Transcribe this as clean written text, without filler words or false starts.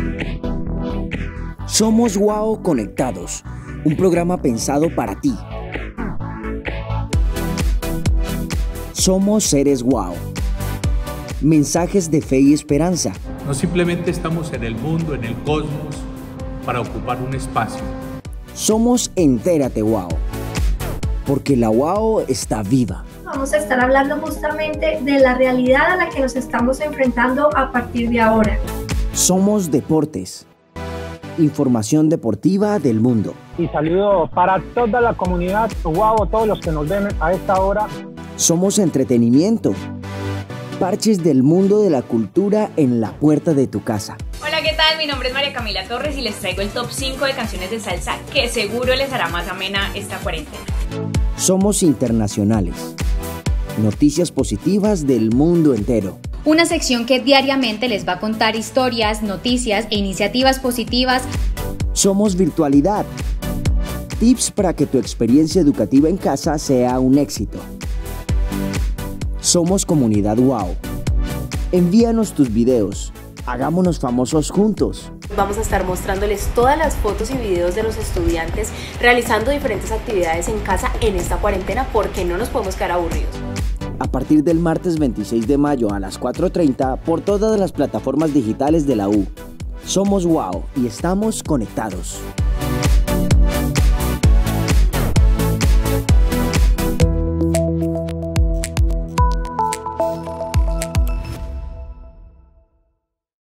Somos WOW Conectados, un programa pensado para ti. Somos seres WOW. Mensajes de fe y esperanza. No simplemente estamos en el mundo, en el cosmos, para ocupar un espacio. Somos Entérate WOW, porque la WOW está viva. Vamos a estar hablando justamente de la realidad a la que nos estamos enfrentando a partir de ahora. Somos Deportes, información deportiva del mundo. Y saludo para toda la comunidad WOW, todos los que nos ven a esta hora. Somos Entretenimiento, parches del mundo de la cultura en la puerta de tu casa. Hola, ¿qué tal? Mi nombre es María Camila Torres y les traigo el top 5 de canciones de salsa que seguro les hará más amena esta cuarentena. Somos Internacionales, noticias positivas del mundo entero. Una sección que diariamente les va a contar historias, noticias e iniciativas positivas. Somos Virtualidad, tips para que tu experiencia educativa en casa sea un éxito. Somos Comunidad WOW. Envíanos tus videos, hagámonos famosos juntos. Vamos a estar mostrándoles todas las fotos y videos de los estudiantes realizando diferentes actividades en casa en esta cuarentena porque no nos podemos quedar aburridos. A partir del martes 26 de mayo a las 4:30 por todas las plataformas digitales de la U. Somos WOW y estamos conectados.